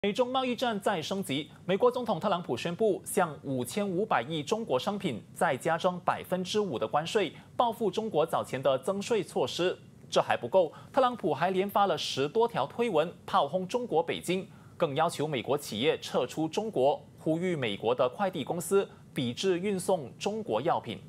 美中贸易战再升级，美国总统特朗普宣布向5500亿中国商品再加征5%的关税，报复中国早前的增税措施。这还不够，特朗普还连发了10多条推文，炮轰中国北京，更要求美国企业撤出中国，呼吁美国的快递公司抵制运送中国药品。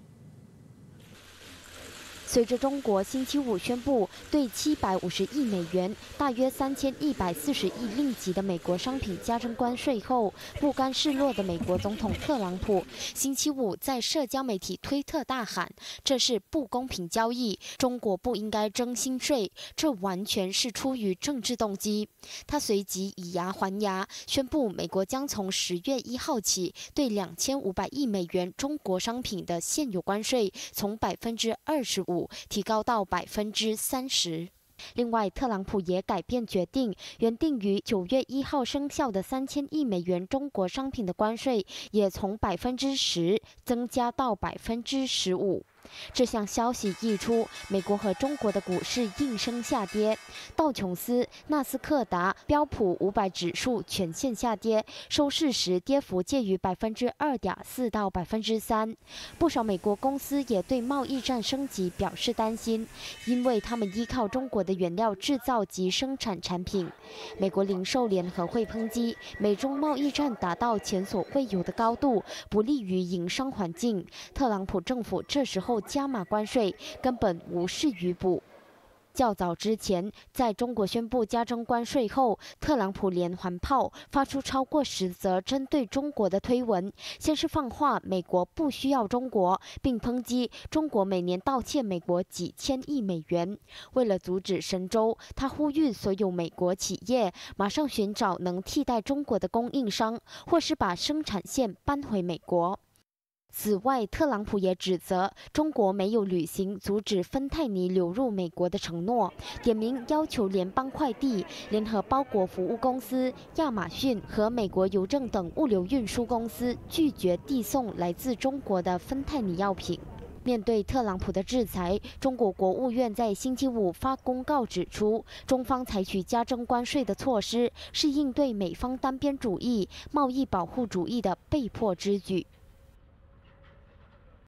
随着中国星期五宣布对750亿美元（大约3140亿令吉）的美国商品加征关税后，不甘示弱的美国总统特朗普星期五在社交媒体推特大喊：“这是不公平交易，中国不应该征新税，这完全是出于政治动机。”他随即以牙还牙，宣布美国将从10月1号起对2500亿美元中国商品的现有关税从25%提高到30%。另外，特朗普也改变决定，原定于9月1号生效的3000亿美元中国商品的关税，也从10%增加到15%。 这项消息一出，美国和中国的股市应声下跌，道琼斯、纳斯克达、标普500指数全线下跌，收市时跌幅介于2.4%到3%。不少美国公司也对贸易战升级表示担心，因为他们依靠中国的原料制造及生产产品。美国零售联合会抨击，美中贸易战达到前所未有的高度，不利于营商环境。特朗普政府这时候 加码关税根本无事于补。较早之前，在中国宣布加征关税后，特朗普连环炮发出超过10则针对中国的推文，先是放话美国不需要中国，并抨击中国每年盗窃美国几千亿美元。为了阻止神州，他呼吁所有美国企业马上寻找能替代中国的供应商，或是把生产线搬回美国。 此外，特朗普也指责中国没有履行阻止芬太尼流入美国的承诺，点名要求联邦快递、联合包裹服务公司、亚马逊和美国邮政等物流运输公司拒绝递送来自中国的芬太尼药品。 面对特朗普的制裁，中国国务院在星期五发公告指出，中方采取加征关税的措施是应对美方单边主义、贸易保护主义的被迫之举。